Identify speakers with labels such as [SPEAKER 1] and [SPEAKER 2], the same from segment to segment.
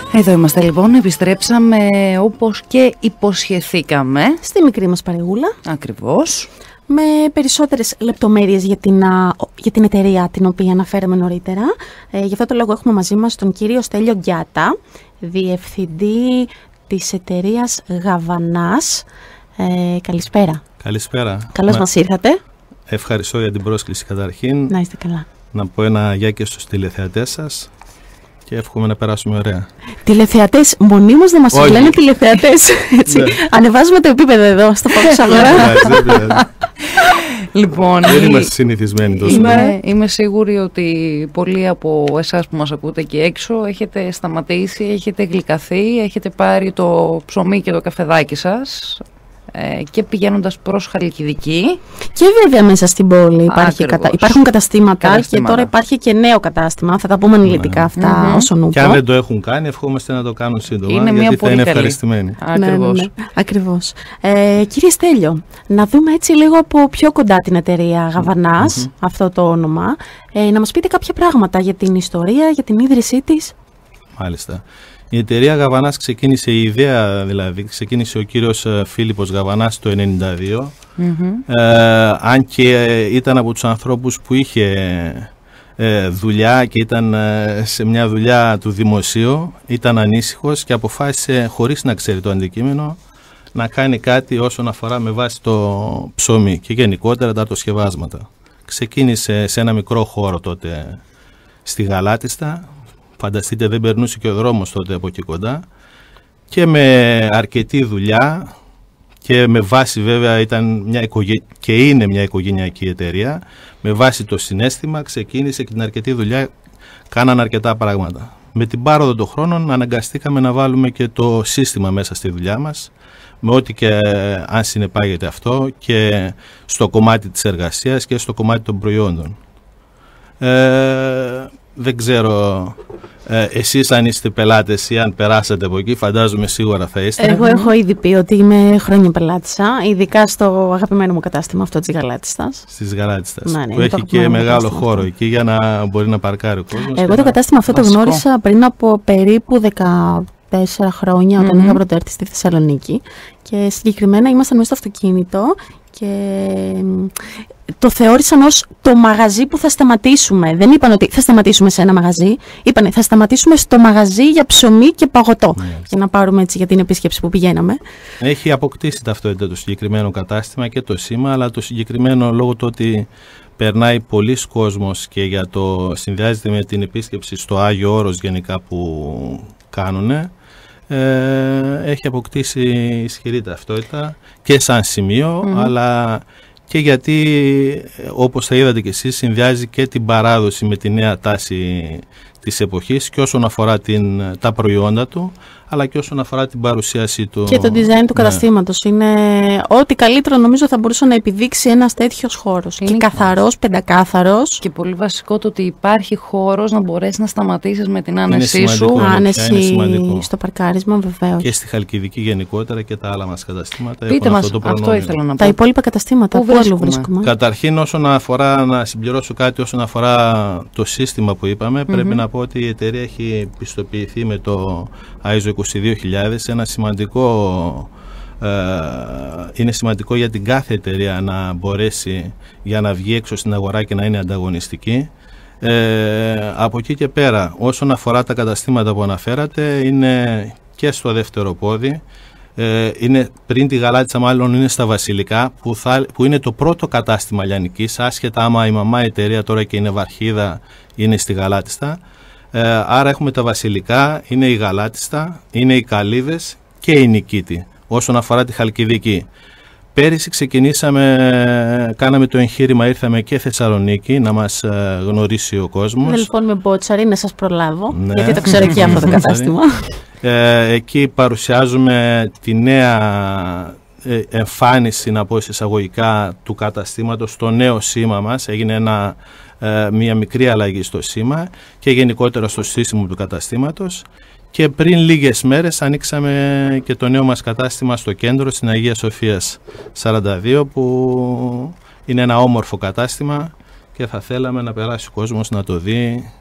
[SPEAKER 1] Εδώ είμαστε λοιπόν, επιστρέψαμε όπως και υποσχεθήκαμε.
[SPEAKER 2] Στη μικρή μας παρεούλα.
[SPEAKER 1] Ακριβώς.
[SPEAKER 2] Με περισσότερες λεπτομέρειες για την εταιρεία την οποία αναφέραμε νωρίτερα. Γι' αυτό το λόγο έχουμε μαζί μας τον κύριο Στέλιο Γκιάτα, διευθυντή της εταιρείας Γαβανάς. Καλησπέρα.
[SPEAKER 3] Καλησπέρα.
[SPEAKER 2] Καλώς μας ήρθατε.
[SPEAKER 3] Ευχαριστώ για την πρόσκληση καταρχήν.
[SPEAKER 2] Να είστε καλά.
[SPEAKER 3] Να πω ένα γεια και στους τηλεθεατές σας και εύχομαι να περάσουμε ωραία.
[SPEAKER 2] Τηλεθεατές, μονίμως δεν μας λένε τηλεθεατές. Έτσι. Ανεβάζουμε το επίπεδο εδώ στο Focus Αγορά.
[SPEAKER 1] Λοιπόν,
[SPEAKER 3] δεν είμαστε συνηθισμένοι τόσο.
[SPEAKER 1] Είμαι σίγουρη ότι πολλοί από εσάς που μας ακούτε εκεί έξω έχετε σταματήσει, έχετε γλυκαθεί, έχετε πάρει το ψωμί και το καφεδάκι σας και πηγαίνοντας προς Χαλκιδική.
[SPEAKER 2] Και βέβαια μέσα στην πόλη υπάρχουν καταστήματα και τώρα υπάρχει και νέο κατάστημα. Θα τα πούμε αναλυτικά αυτά όσον ούπο.
[SPEAKER 3] Και αν δεν το έχουν κάνει, ευχόμαστε να το κάνουν σύντομα, γιατί θα είναι ευχαριστημένοι.
[SPEAKER 2] Ακριβώς. Κύριε Στέλιο, να δούμε έτσι λίγο από πιο κοντά την εταιρεία Γαβανάς, αυτό το όνομα. Να μας πείτε κάποια πράγματα για την ιστορία, για την ίδρυσή της.
[SPEAKER 3] Μάλιστα. Η εταιρεία Γαβανάς ξεκίνησε, η ιδέα δηλαδή, ξεκίνησε ο κύριος Φίλιππος Γαβανάς το 1992, αν και ήταν από τους ανθρώπους που είχε δουλειά και ήταν σε μια δουλειά του δημοσίου, ήταν ανήσυχος και αποφάσισε, χωρίς να ξέρει το αντικείμενο, να κάνει κάτι όσον αφορά με βάση το ψωμί και γενικότερα τα αρτοσκευάσματα. Ξεκίνησε σε ένα μικρό χώρο τότε στη Γαλάτιστα. Φανταστείτε, δεν περνούσε και ο δρόμος τότε από εκεί κοντά, και με αρκετή δουλειά και με βάση βέβαια και είναι μια οικογενειακή εταιρεία, με βάση το συναίσθημα ξεκίνησε και την αρκετή δουλειά κάναν αρκετά πράγματα. Με την πάροδο των χρόνων αναγκαστήκαμε να βάλουμε και το σύστημα μέσα στη δουλειά μας, με ό,τι και αν συνεπάγεται αυτό, και στο κομμάτι της εργασίας και στο κομμάτι των προϊόντων. Δεν ξέρω εσείς αν είστε πελάτες ή αν περάσατε από εκεί, φαντάζομαι σίγουρα θα είστε.
[SPEAKER 2] Εγώ έχω ήδη πει ότι είμαι χρόνια πελάτησα, ειδικά στο αγαπημένο μου κατάστημα αυτό της Γαλάτιστας.
[SPEAKER 3] Στις Γαλάτιστας, που έχει και μεγάλο χώρο εκεί για να μπορεί να παρκάρει ο κόσμος.
[SPEAKER 2] Εγώ το κατάστημα αυτό το γνώρισα πριν από περίπου 14 χρόνια, όταν είχα πρωτοέρθει στη Θεσσαλονίκη, και συγκεκριμένα ήμασταν μέσα στο αυτοκίνητο και το θεώρησαν ως το μαγαζί που θα σταματήσουμε. Δεν είπαν ότι θα σταματήσουμε σε ένα μαγαζί, είπαν θα σταματήσουμε στο μαγαζί για ψωμί και παγωτό, για να πάρουμε έτσι για την επίσκεψη που πηγαίναμε. Έχει
[SPEAKER 3] αποκτήσει ταυτότητα το συγκεκριμένο κατάστημα και το σήμα, αλλά το συγκεκριμένο λόγω του ότι περνάει πολλής κόσμος και συνδυάζεται με την επίσκεψη στο Άγιο Όρος γενικά που κάνουνε, έχει αποκτήσει ισχυρή ταυτότητα και σαν σημείο, αλλά και γιατί, όπως θα είδατε και εσείς, συνδυάζει και την παράδοση με τη νέα τάση της εποχής και όσον αφορά τα προϊόντα του, αλλά και όσον αφορά την παρουσίασή του. Και το design του καταστήματος. Είναι ό,τι καλύτερο νομίζω θα μπορούσε να επιδείξει ένας τέτοιος χώρος. Είναι και καθαρός, πεντακάθαρος.
[SPEAKER 1] Και πολύ βασικό το ότι υπάρχει χώρος να μπορέσει να σταματήσεις με την άνεσή σου.
[SPEAKER 2] Άνεση στο παρκάρισμα, βεβαίως.
[SPEAKER 3] Και στη Χαλκιδική γενικότερα και τα άλλα μας καταστήματα.
[SPEAKER 1] Πείτε μας, αυτό ήθελα να πω.
[SPEAKER 2] Τα υπόλοιπα καταστήματα, πού αλλού βρίσκουμε?
[SPEAKER 3] Καταρχήν, όσον αφορά, να συμπληρώσω κάτι όσον αφορά το σύστημα που είπαμε, πρέπει να πω ότι η εταιρεία έχει πιστοποιηθεί με το ISO 22000, είναι σημαντικό για την κάθε εταιρεία να μπορέσει για να βγει έξω στην αγορά και να είναι ανταγωνιστική. Από εκεί και πέρα, όσον αφορά τα καταστήματα που αναφέρατε, είναι και στο δεύτερο πόδι, είναι πριν τη Γαλάτισσα, μάλλον είναι στα Βασιλικά, που είναι το πρώτο κατάστημα λιανικής, άσχετα άμα η μαμά εταιρεία τώρα και είναι Βαρχίδα, είναι στη Γαλάτιστα. Άρα έχουμε τα Βασιλικά, είναι η Γαλάτιστα, είναι οι Καλύβες και η Νικήτη όσον αφορά τη Χαλκιδική. Πέρυσι κάναμε το εγχείρημα, ήρθαμε και Θεσσαλονίκη να μας γνωρίσει ο κόσμος.
[SPEAKER 2] Λοιπόν, με Μπότσαρη να σας προλάβω, γιατί το ξέρω και αυτό το κατάστημα.
[SPEAKER 3] Εκεί παρουσιάζουμε τη νέα εμφάνιση, να πω εισαγωγικά, του καταστήματος, το νέο σήμα μας. Έγινε μια μικρή αλλαγή στο σήμα και γενικότερα στο σύστημα του καταστήματος, και πριν λίγες μέρες ανοίξαμε και το νέο μας κατάστημα στο κέντρο, στην Αγία Σοφίας 42, που είναι ένα όμορφο κατάστημα και θα θέλαμε να περάσει ο κόσμος να το δει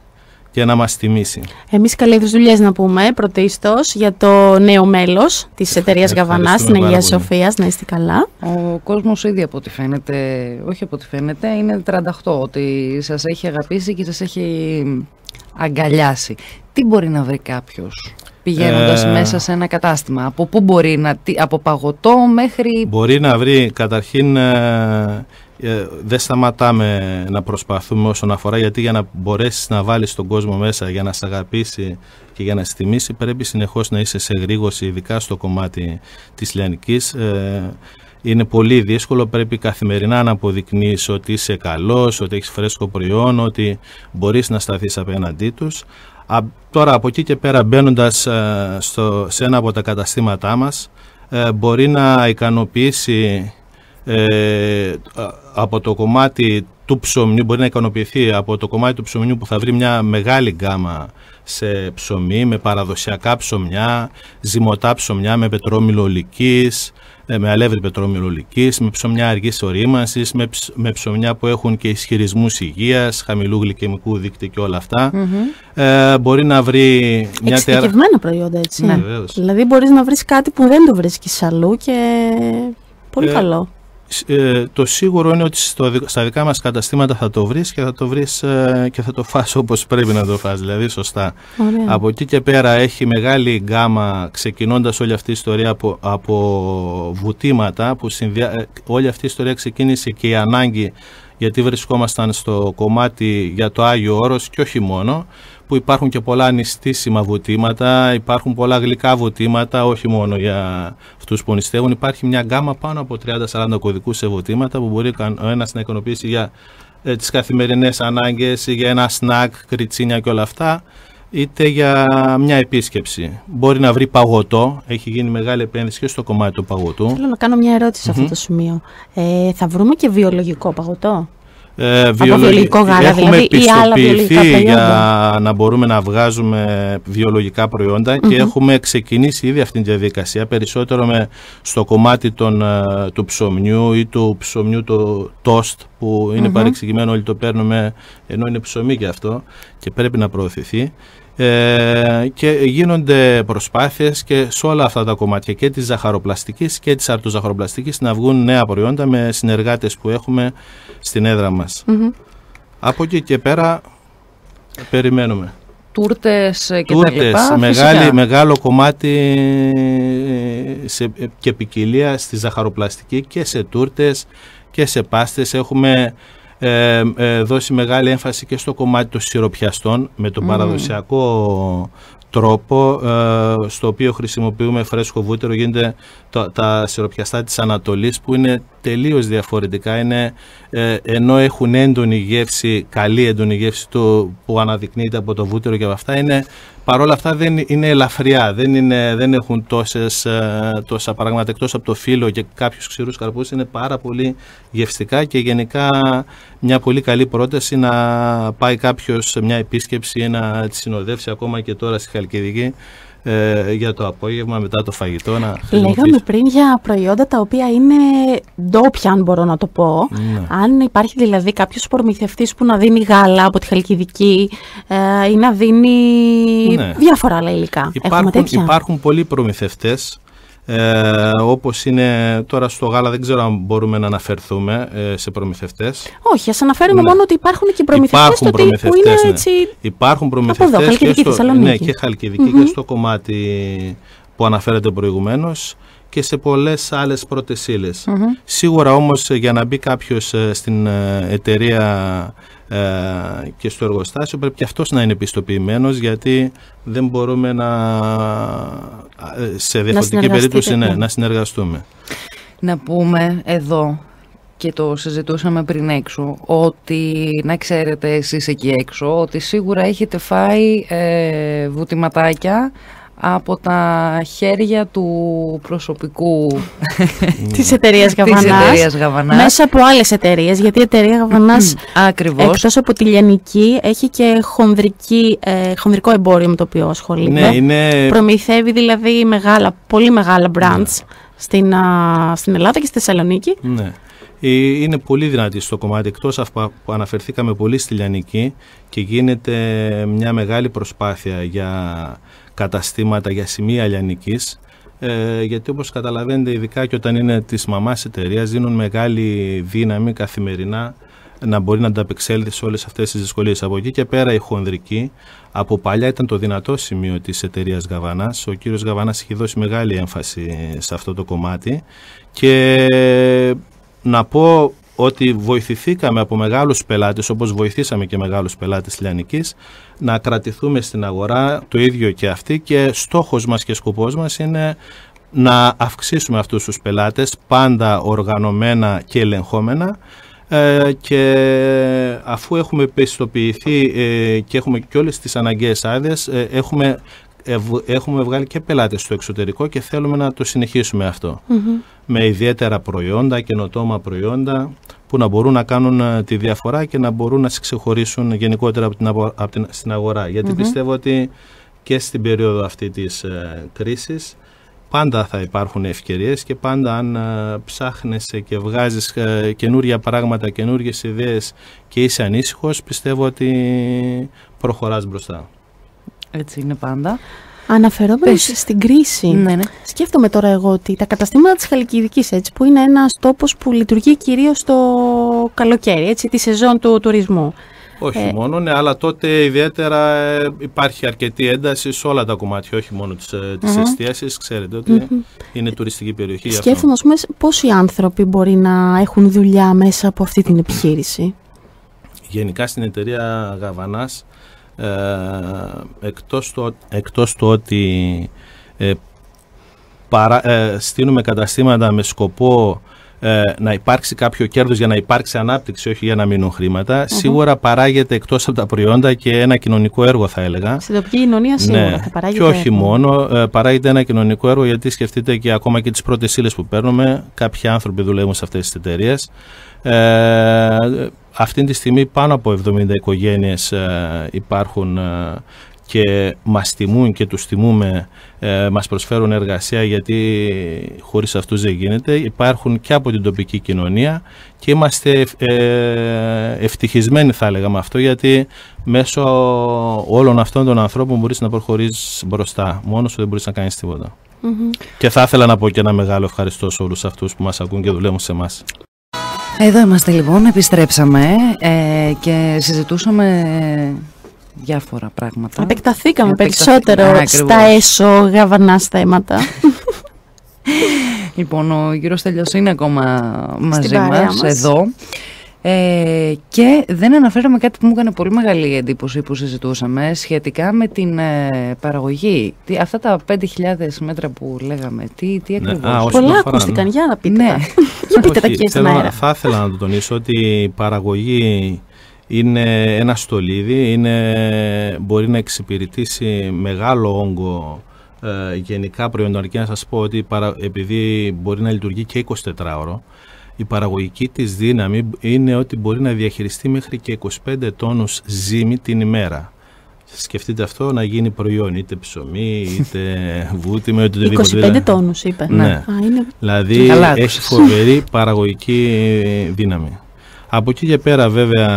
[SPEAKER 3] και να μας τιμήσει.
[SPEAKER 2] Εμείς καλή δουλειές να πούμε πρωτίστως για το νέο μέλος της εταιρείας Γαβανάς, την Αγίας Σοφίας, να είστε καλά.
[SPEAKER 1] Ο κόσμος ήδη από ό,τι φαίνεται, όχι από ό,τι φαίνεται, είναι 38, ότι σας έχει αγαπήσει και σας έχει αγκαλιάσει. Τι μπορεί να βρει κάποιος πηγαίνοντας μέσα σε ένα κατάστημα? Από πού μπορεί από παγωτό μέχρι...
[SPEAKER 3] Μπορεί να βρει καταρχήν... δεν σταματάμε να προσπαθούμε όσον αφορά, γιατί για να μπορέσεις να βάλεις τον κόσμο μέσα, για να σε αγαπήσει και για να σε τιμήσει, πρέπει συνεχώς να είσαι σε γρήγορση, ειδικά στο κομμάτι της λιανικής. Είναι πολύ δύσκολο, πρέπει καθημερινά να αποδεικνύεις ότι είσαι καλός, ότι έχεις φρέσκο προϊόν, ότι μπορείς να σταθείς απέναντί τους. Τώρα από εκεί και πέρα, μπαίνοντας σε ένα από τα καταστήματά μας, μπορεί να ικανοποιήσει από το κομμάτι του ψωμιού, μπορεί να ικανοποιηθεί από το κομμάτι του ψωμιού που θα βρει μια μεγάλη γκάμα σε ψωμί, με παραδοσιακά ψωμιά, ζυμωτά ψωμιά με πετρόμηλο ολικής, με αλεύρι πετρόμηλο ολικής, με ψωμιά αργής ορίμανσης, με ψωμιά που έχουν και ισχυρισμούς υγείας, χαμηλού γλυκαιμικού δείκτη και όλα αυτά. Μπορεί να βρει μια
[SPEAKER 2] εξειδικευμένα προϊόντα, έτσι.
[SPEAKER 3] Ναι.
[SPEAKER 2] Δηλαδή μπορείς να βρεις κάτι που δεν το βρίσκεις αλλού και πολύ καλό.
[SPEAKER 3] Το σίγουρο είναι ότι στα δικά μας καταστήματα θα το βρεις και θα το βρεις και θα το φας όπως πρέπει να το φας, δηλαδή σωστά.
[SPEAKER 2] Ωραία.
[SPEAKER 3] Από εκεί και πέρα έχει μεγάλη γκάμα, ξεκινώντας όλη αυτή η ιστορία από βουτήματα, που όλη αυτή η ιστορία ξεκίνησε και η ανάγκη, γιατί βρισκόμασταν στο κομμάτι για το Άγιο Όρος και όχι μόνο, που υπάρχουν και πολλά νηστίσιμα βουτήματα, υπάρχουν πολλά γλυκά βουτήματα, όχι μόνο για αυτούς που νηστεύουν. Υπάρχει μια γκάμα πάνω από 30-40 κωδικούς σε βουτήματα που μπορεί ο ένας να ικανοποιήσει για τις καθημερινές ανάγκες, για ένα σνακ, κριτσίνια και όλα αυτά, είτε για μια επίσκεψη. Μπορεί να βρει παγωτό, έχει γίνει μεγάλη επένδυση και στο κομμάτι του παγωτού.
[SPEAKER 2] Θέλω να κάνω μια ερώτηση σε αυτό το σημείο. Θα βρούμε και βιολογικό παγωτό?
[SPEAKER 3] Βιολογικό
[SPEAKER 2] γάλα,
[SPEAKER 3] έχουμε
[SPEAKER 2] δηλαδή, ή άλλα βιολογικά προϊόντα,
[SPEAKER 3] για να μπορούμε να βγάζουμε βιολογικά προϊόντα και έχουμε ξεκινήσει ήδη αυτήν τη διαδικασία, περισσότερο στο κομμάτι του ψωμιού ή του ψωμιού το toast, που είναι παρεξηγημένο, όλοι το παίρνουμε ενώ είναι ψωμί και αυτό και πρέπει να προωθηθεί. Και γίνονται προσπάθειες και σε όλα αυτά τα κομμάτια και της ζαχαροπλαστικής και της αρτοζαχαροπλαστικής να βγουν νέα προϊόντα με συνεργάτες που έχουμε στην έδρα μας. Από εκεί και πέρα περιμένουμε.
[SPEAKER 1] Τούρτες και τα λοιπά.
[SPEAKER 3] Μεγάλο κομμάτι και ποικιλία στη ζαχαροπλαστική και σε τούρτες και σε πάστες. Έχουμε δώσει μεγάλη έμφαση και στο κομμάτι των σιροπιαστών με τον παραδοσιακό τρόπο, στο οποίο χρησιμοποιούμε φρέσκο βούτυρο. Γίνεται τα σιροπιαστά της Ανατολής, που είναι τελείως διαφορετικά, ενώ έχουν έντονη γεύση, καλή έντονη γεύση που αναδεικνύεται από το βούτυρο και από αυτά, παρόλα αυτά δεν είναι ελαφριά, δεν έχουν τόσα πράγματα, εκτός από το φύλλο και κάποιους ξηρούς καρπούς, είναι πάρα πολύ γευστικά και γενικά μια πολύ καλή πρόταση να πάει κάποιος σε μια επίσκεψη, να τη συνοδεύσει ακόμα και τώρα στη Χαλκιδική για το απόγευμα μετά το φαγητό.
[SPEAKER 2] Λέγαμε πριν για προϊόντα τα οποία είναι ντόπια, αν μπορώ να το πω. Αν υπάρχει δηλαδή κάποιος προμηθευτής που να δίνει γάλα από τη Χαλκιδική ή να δίνει διάφορα άλλα υλικά.
[SPEAKER 3] Υπάρχουν πολλοί προμηθευτές. Όπως είναι τώρα στο γάλα, δεν ξέρω αν μπορούμε να αναφερθούμε σε προμηθευτές.
[SPEAKER 2] Όχι, ας αναφέρουμε μόνο ότι υπάρχουν και προμηθευτές που είναι έτσι.
[SPEAKER 3] Υπάρχουν προμηθευτές και Χαλκιδική και στο κομμάτι που αναφέρεται προηγουμένως και σε πολλές άλλες πρώτες ύλες. Σίγουρα όμως, για να μπει κάποιος στην εταιρεία και στο εργοστάσιο, πρέπει και αυτός να είναι πιστοποιημένος, γιατί δεν μπορούμε σε διαφορετική περίπτωση να συνεργαστούμε.
[SPEAKER 1] Να πούμε εδώ, και το συζητούσαμε πριν έξω, ότι να ξέρετε εσείς εκεί έξω ότι σίγουρα έχετε φάει βουτυματάκια από τα χέρια του προσωπικού
[SPEAKER 2] της εταιρείας Γαβανάς, μέσα από άλλες εταιρείες, γιατί η εταιρεία Γαβανάς εκτός από τη λιανική έχει και χονδρικό εμπόριο με το οποίο ασχολείται. Προμηθεύει δηλαδή πολύ μεγάλα brands στην Ελλάδα και στη Θεσσαλονίκη.
[SPEAKER 3] είναι πολύ δυνατή στο κομμάτι, εκτός που αναφερθήκαμε πολύ στη λιανική και γίνεται μια μεγάλη προσπάθεια για καταστήματα, για σημεία λιανικής, γιατί όπως καταλαβαίνετε, ειδικά και όταν είναι της μαμάς εταιρείας, δίνουν μεγάλη δύναμη καθημερινά να μπορεί να ανταπεξέλθει σε όλες αυτές τις δυσκολίες. Από εκεί και πέρα η χονδρική από παλιά ήταν το δυνατό σημείο της εταιρείας Γαβανάς. Ο κύριος Γαβανάς έχει δώσει μεγάλη έμφαση σε αυτό το κομμάτι και να πω ότι βοηθηθήκαμε από μεγάλους πελάτες, όπως βοηθήσαμε και μεγάλους πελάτες λιανικής, να κρατηθούμε στην αγορά, το ίδιο και αυτοί, και στόχος μας και σκοπός μας είναι να αυξήσουμε αυτούς τους πελάτες, πάντα οργανωμένα και ελεγχόμενα, και αφού έχουμε πιστοποιηθεί και έχουμε και όλες τις αναγκαίες άδειες, έχουμε βγάλει και πελάτες στο εξωτερικό και θέλουμε να το συνεχίσουμε αυτό. Με ιδιαίτερα προϊόντα, καινοτόμα προϊόντα που να μπορούν να κάνουν τη διαφορά και να μπορούν να σε ξεχωρίσουν γενικότερα στην αγορά. Γιατί πιστεύω ότι και στην περίοδο αυτή της κρίσης πάντα θα υπάρχουν ευκαιρίες και πάντα αν ψάχνεσαι και βγάζεις καινούργια πράγματα, καινούργιες ιδέες και είσαι ανήσυχος, πιστεύω ότι προχωράς μπροστά.
[SPEAKER 2] Έτσι είναι πάντα. Αναφερόμενος στην κρίση, σκέφτομαι τώρα εγώ ότι τα καταστήματα της Χαλκιδικής, έτσι, που είναι ένας τόπος που λειτουργεί κυρίως το καλοκαίρι, έτσι, τη σεζόν του τουρισμού.
[SPEAKER 3] Όχι μόνο, ναι, αλλά τότε ιδιαίτερα υπάρχει αρκετή ένταση σε όλα τα κομμάτια, όχι μόνο της εστίασης. Ξέρετε ότι είναι τουριστική περιοχή.
[SPEAKER 2] Σκέφτομαι, ας πούμε, πόσοι άνθρωποι μπορεί να έχουν δουλειά μέσα από αυτή την επιχείρηση.
[SPEAKER 3] Γενικά στην εταιρεία Γαβανάς, εκτός του ότι στείλουμε καταστήματα με σκοπό να υπάρξει κάποιο κέρδος για να υπάρξει ανάπτυξη, όχι για να μείνουν χρήματα, σίγουρα παράγεται εκτός από τα προϊόντα και ένα κοινωνικό έργο, θα έλεγα.
[SPEAKER 2] Στην τοπική κοινωνία σίγουρα θα παράγεται.
[SPEAKER 3] Και όχι μόνο, παράγεται ένα κοινωνικό έργο, γιατί σκεφτείτε και ακόμα και τις πρώτες ύλες που παίρνουμε, κάποιοι άνθρωποι δουλεύουν σε αυτές τις εταιρείες. Αυτή τη στιγμή πάνω από 70 οικογένειες υπάρχουν και μας τιμούν και τους τιμούμε, μας προσφέρουν εργασία, γιατί χωρίς αυτούς δεν γίνεται. Υπάρχουν και από την τοπική κοινωνία και είμαστε ευτυχισμένοι, θα έλεγα, με αυτό, γιατί μέσω όλων αυτών των ανθρώπων μπορείς να προχωρήσεις μπροστά. Μόνος σου δεν μπορείς να κάνεις τίποτα. Και θα ήθελα να πω και ένα μεγάλο ευχαριστώ σε όλους αυτούς που μας ακούν και δουλεύουν σε εμάς.
[SPEAKER 1] Εδώ είμαστε λοιπόν, επιστρέψαμε και συζητούσαμε διάφορα πράγματα.
[SPEAKER 2] Επεκταθήκαμε περισσότερο στα έσω-γαβανάς θέματα.
[SPEAKER 1] Λοιπόν, ο κύριος Στέλιος είναι ακόμα μαζί μας εδώ. Και δεν αναφέραμε κάτι που μου έκανε πολύ μεγάλη εντύπωση που συζητούσαμε σχετικά με την παραγωγή. Αυτά τα 5.000 μέτρα που λέγαμε, τι ακριβώς?
[SPEAKER 2] Πολλά ακούστηκαν, για να πείτε. Για πείτε τα κύριε στον αέρα.
[SPEAKER 3] Θα ήθελα να το τονίσω ότι η παραγωγή είναι ένα στολίδι, μπορεί να εξυπηρετήσει μεγάλο όγκο γενικά προϊόντων. Αρκεί να σας πω ότι επειδή μπορεί να λειτουργεί και 24ωρο, η παραγωγική της δύναμη είναι ότι μπορεί να διαχειριστεί μέχρι και 25 τόνους ζύμη την ημέρα. Σκεφτείτε αυτό να γίνει προϊόν, είτε ψωμί, είτε βούτι, με οτιδήποτε.
[SPEAKER 2] 25 τόνους είπε.
[SPEAKER 3] Ναι. Δηλαδή έχει φοβερή παραγωγική δύναμη. Από εκεί και πέρα βέβαια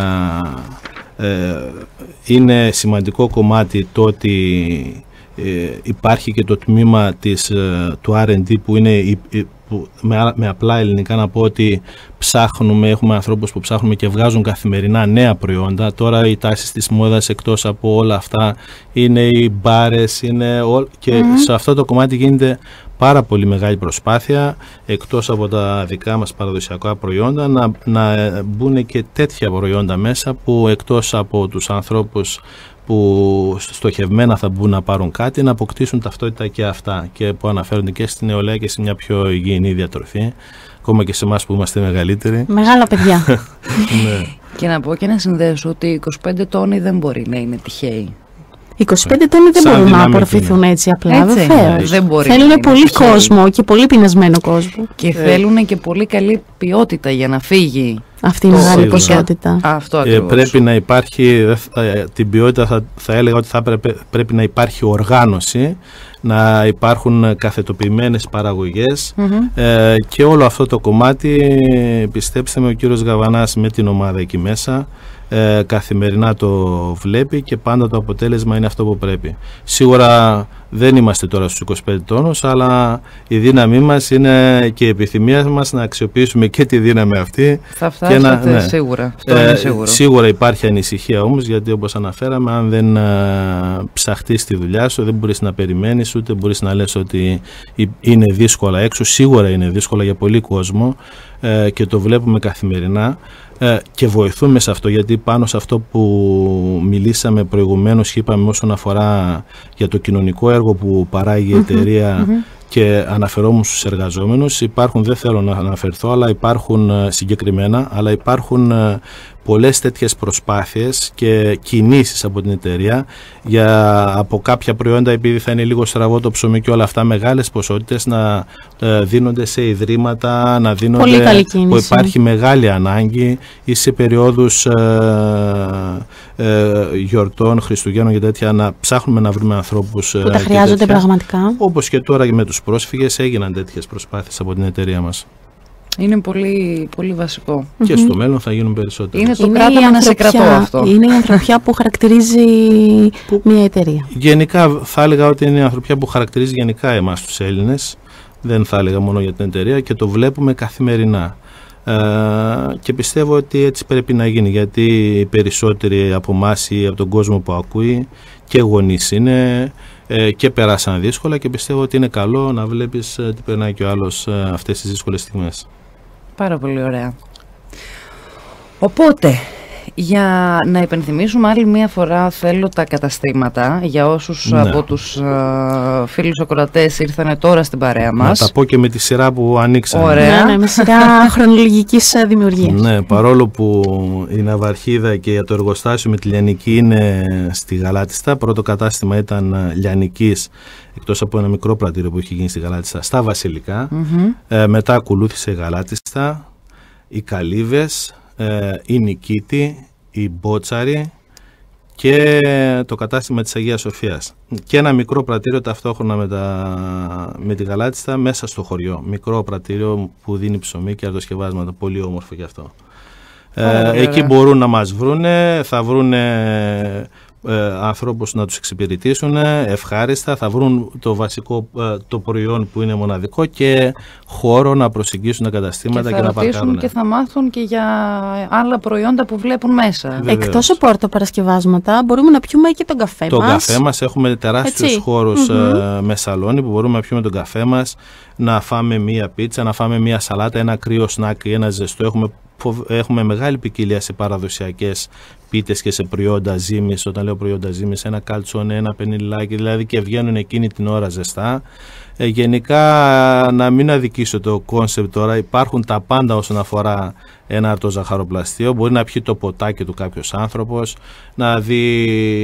[SPEAKER 3] είναι σημαντικό κομμάτι το ότι υπάρχει και το τμήμα του R&D που είναι με απλά ελληνικά να πω ότι έχουμε ανθρώπους που ψάχνουμε και βγάζουν καθημερινά νέα προϊόντα. Τώρα οι τάσεις της μόδας, εκτός από όλα αυτά, είναι οι μπάρες, και σε αυτό το κομμάτι γίνεται πάρα πολύ μεγάλη προσπάθεια, εκτός από τα δικά μας παραδοσιακά προϊόντα, να μπουν και τέτοια προϊόντα μέσα, που εκτός από τους ανθρώπους που στοχευμένα θα μπουν να πάρουν κάτι, να αποκτήσουν ταυτότητα και αυτά, και που αναφέρονται και στην νεολαία και σε μια πιο υγιεινή διατροφή, ακόμα και σε εμάς που είμαστε μεγαλύτεροι.
[SPEAKER 2] Μεγάλα παιδιά.
[SPEAKER 3] Ναι.
[SPEAKER 1] Και να πω και να συνδέσω ότι 25 τόνοι δεν μπορεί να είναι τυχαίοι.
[SPEAKER 2] 25 τόνοι δεν μπορούν να απορροφηθούν έτσι απλά, βεβαίως. Θέλουν πολύ κόσμο και πολύ πεινασμένο κόσμο.
[SPEAKER 1] Και θέλουν και πολύ καλή ποιότητα για να φύγει
[SPEAKER 2] αυτή η μεγάλη ποσότητα.
[SPEAKER 1] Αυτό ακριβώς.
[SPEAKER 3] Πρέπει να υπάρχει, την ποιότητα θα έλεγα ότι πρέπει να υπάρχει οργάνωση, να υπάρχουν καθετοποιημένες παραγωγές και όλο αυτό το κομμάτι, πιστέψτε με, ο κύριος Γαβανάς με την ομάδα εκεί μέσα καθημερινά το βλέπει και πάντα το αποτέλεσμα είναι αυτό που πρέπει. Σίγουρα δεν είμαστε τώρα στους 25 τόνους, αλλά η δύναμή μας είναι και η επιθυμία μας να αξιοποιήσουμε και τη δύναμη αυτή.
[SPEAKER 1] Θα φτάσετε σίγουρα. Αυτό είναι σίγουρο.
[SPEAKER 3] Σίγουρα υπάρχει ανησυχία όμως, γιατί όπως αναφέραμε, αν δεν ψαχτείς τη δουλειά σου, δεν μπορείς να περιμένεις, ούτε μπορείς να λες ότι είναι δύσκολα έξω. Σίγουρα είναι δύσκολα για πολύ κόσμο και το βλέπουμε καθημερινά. Και βοηθούμε σε αυτό, γιατί πάνω σε αυτό που μιλήσαμε προηγουμένως και είπαμε όσον αφορά για το κοινωνικό έργο που παράγει η εταιρεία και αναφερόμουν στους εργαζόμενους, υπάρχουν, δεν θέλω να αναφερθώ, αλλά υπάρχουν συγκεκριμένα, αλλά υπάρχουν πολλές τέτοιες προσπάθειες και κινήσεις από την εταιρεία από κάποια προϊόντα, επειδή θα είναι λίγο στραβό το ψωμί και όλα αυτά, μεγάλες ποσότητες να δίνονται σε ιδρύματα, να δίνονται που υπάρχει μεγάλη ανάγκη ή σε περιόδους γιορτών, Χριστουγέννων και τέτοια, να ψάχνουμε να βρούμε ανθρώπους
[SPEAKER 2] που τα χρειάζονται πραγματικά.
[SPEAKER 3] Όπως και τώρα με τους πρόσφυγες έγιναν τέτοιες προσπάθειες από την εταιρεία μας.
[SPEAKER 1] Είναι πολύ, πολύ βασικό.
[SPEAKER 3] Και στο μέλλον θα γίνουν περισσότερο.
[SPEAKER 1] Είναι το κράταμε να σε κρατώ αυτό.
[SPEAKER 2] Είναι η ανθρωπιά που χαρακτηρίζει μια εταιρεία.
[SPEAKER 3] Γενικά θα έλεγα ότι είναι η ανθρωπιά που χαρακτηρίζει γενικά εμάς τους Έλληνες. Δεν θα έλεγα μόνο για την εταιρεία, και το βλέπουμε καθημερινά. Και πιστεύω ότι έτσι πρέπει να γίνει, γιατί οι περισσότεροι από εμάς ή από τον κόσμο που ακούει και γονείς είναι και περάσαν δύσκολα, και πιστεύω ότι είναι καλό να βλέπεις τι περνάει και ο άλλος αυτές τις δύσκολες στιγμές.
[SPEAKER 1] Πάρα πολύ ωραία. Οπότε, για να υπενθυμίσουμε άλλη μία φορά, θέλω τα καταστήματα για όσους από τους φίλους ακροατές ήρθαν τώρα στην παρέα μας.
[SPEAKER 3] Να τα πω και με τη σειρά που ανοίξαμε.
[SPEAKER 1] Ωραία.
[SPEAKER 2] Ναι, με σειρά χρονολογικής δημιουργίας.
[SPEAKER 3] Ναι, παρόλο που η ναυαρχίδα και το εργοστάσιο με τη Λιανική είναι στη Γαλάτιστα, πρώτο κατάστημα ήταν Λιανικής, εκτός από ένα μικρό πρατήριο που είχε γίνει στη Γαλάτιστα, στα Βασιλικά. Μετά ακολούθησε η Γαλάτιστα, οι Καλύβες, η Νικήτη, η Μπότσαρη και το κατάστημα της Αγίας Σοφίας. Και ένα μικρό πρατήριο ταυτόχρονα με τη Γαλάτιστα μέσα στο χωριό. Μικρό πρατήριο που δίνει ψωμί και αρτοσκευάσματα. Πολύ όμορφο γι' αυτό. Εκεί μπορούν να μας βρούνε, θα βρούνε ανθρώπους να τους εξυπηρετήσουν ευχάριστα, θα βρουν το βασικό το προϊόν που είναι μοναδικό και χώρο να προσεγγίσουν τα καταστήματα και να παρκάρουν.
[SPEAKER 1] Και θα μάθουν και για άλλα προϊόντα που βλέπουν μέσα.
[SPEAKER 2] Βεβαίως. Εκτός από αρτοπαρασκευάσματα μπορούμε να πιούμε και τον καφέ μας.
[SPEAKER 3] Τον καφέ μας, έχουμε τεράστιους χώρους με σαλόνι που μπορούμε να πιούμε τον καφέ μας, να φάμε μία πίτσα, να φάμε μία σαλάτα, ένα κρύο σνακ ή ένα ζεστό. Έχουμε μεγάλη ποικιλία σε παραδοσιακές πίτες και σε προϊόντα ζύμης. Όταν λέω προϊόντα ζύμης, ένα καλτσόνε, ένα πενιλάκι, δηλαδή, και βγαίνουν εκείνη την ώρα ζεστά. Γενικά, να μην αδικήσω το κόνσεπτ τώρα, υπάρχουν τα πάντα όσον αφορά ένα αρτοζαχαροπλαστείο. Μπορεί να πιει το ποτάκι του κάποιος άνθρωπος, να δει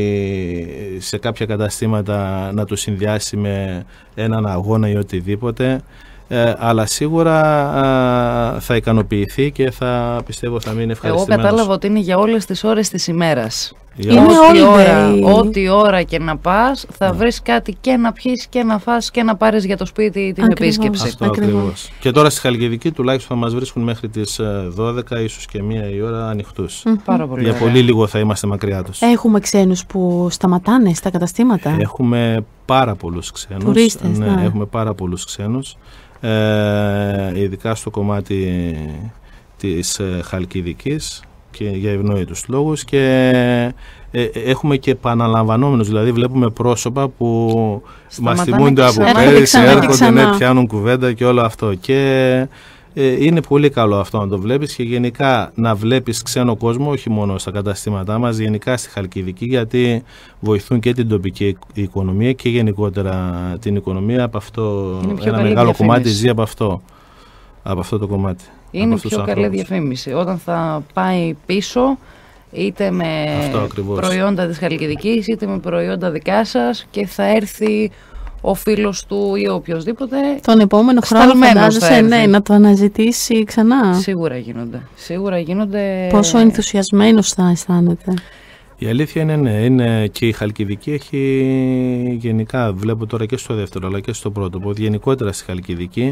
[SPEAKER 3] σε κάποια καταστήματα να το συνδυάσει με έναν αγώνα ή οτιδήποτε. Αλλά σίγουρα θα ικανοποιηθεί και θα πιστεύω θα μείνει ευχαριστημένος.
[SPEAKER 1] Εγώ κατάλαβα ότι είναι για όλες τις ώρες της ημέρας. Ό,τι ώρα και να πας θα βρεις κάτι και να πιεις και να φας και να πάρεις για το σπίτι την επίσκεψη.
[SPEAKER 3] Αυτό ακριβώς. Και τώρα στη Χαλκιδική τουλάχιστον θα μας βρίσκουν μέχρι τις 12, ίσως και 1 η ώρα ανοιχτούς.
[SPEAKER 1] Πάρα πολύ.
[SPEAKER 3] Για πολύ λίγο θα είμαστε μακριά τους.
[SPEAKER 2] Έχουμε ξένους που σταματάνε στα καταστήματα.
[SPEAKER 3] Έχουμε πάρα πολλούς ξένους.
[SPEAKER 2] Τουρίστες, ναι.
[SPEAKER 3] Έχουμε πάρα πολλούς ξένους. Ειδικά στο κομμάτι της Χαλκιδικής και για ευνόητους λόγους, και έχουμε και επαναλαμβανόμενους, δηλαδή βλέπουμε πρόσωπα που μας θυμούνται από πέρυσι, έρχονται, πιάνουν κουβέντα και όλο αυτό, και είναι πολύ καλό αυτό να το βλέπεις, και γενικά να βλέπεις ξένο κόσμο, όχι μόνο στα καταστήματά μας, γενικά στη Χαλκιδική, γιατί βοηθούν και την τοπική οικονομία και γενικότερα την οικονομία. Από αυτό ένα μεγάλο κομμάτι ζει από αυτό το κομμάτι.
[SPEAKER 1] Είναι πιο καλή διαφήμιση όταν θα πάει πίσω, είτε με προϊόντα της Χαλκιδικής είτε με προϊόντα δικά σας, και θα έρθει ο φίλος του ή οποιοδήποτε.
[SPEAKER 2] Τον επόμενο χρόνο φαντάζεσαι να το αναζητήσει ξανά.
[SPEAKER 1] Σίγουρα γίνονται.
[SPEAKER 2] Πόσο ενθουσιασμένος θα αισθάνεται.
[SPEAKER 3] Η αλήθεια είναι, ναι, είναι και η Χαλκιδική έχει γενικά, βλέπω τώρα και στο δεύτερο αλλά και στο πρώτο, που γενικότερα στη Χαλκιδική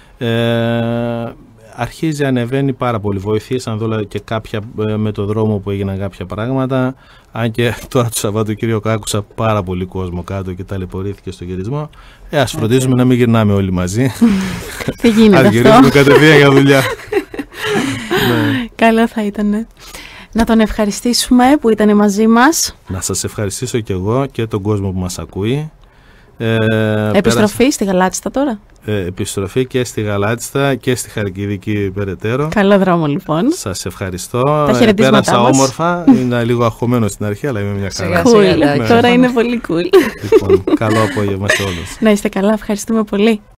[SPEAKER 3] αρχίζει να ανεβαίνει πάρα πολύ. Βοηθήσαν εδώ και κάποια με το δρόμο που έγιναν κάποια πράγματα. Αν και τώρα το Σαββατοκύριακο άκουσα πάρα πολύ κόσμο κάτω και ταλαιπωρήθηκε στο γυρισμό. Ας φροντίζουμε να μην γυρνάμε όλοι μαζί.
[SPEAKER 2] Τι γίνεται αυτό.
[SPEAKER 3] Ας γυρίσουμε κατευθείαν για δουλειά.
[SPEAKER 2] Καλό θα ήταν. Να τον ευχαριστήσουμε που ήταν μαζί μας.
[SPEAKER 3] Να σας ευχαριστήσω και εγώ και τον κόσμο που μας ακούει.
[SPEAKER 2] Επιστροφή στη Γαλάτσιστα τώρα.
[SPEAKER 3] Επιστροφή και στη Γαλάτσιστα και στη Χαλκιδική περαιτέρω.
[SPEAKER 2] Καλό δρόμο λοιπόν.
[SPEAKER 3] Σας ευχαριστώ.
[SPEAKER 2] μας.
[SPEAKER 3] Πέρασα όμορφα. Είναι λίγο αγχωμένο στην αρχή, αλλά είμαι μια χαρά.
[SPEAKER 2] Τώρα είναι πολύ cool.
[SPEAKER 3] Λοιπόν, καλό απόγευμα σε όλους.
[SPEAKER 2] Να είστε καλά, ευχαριστούμε πολύ.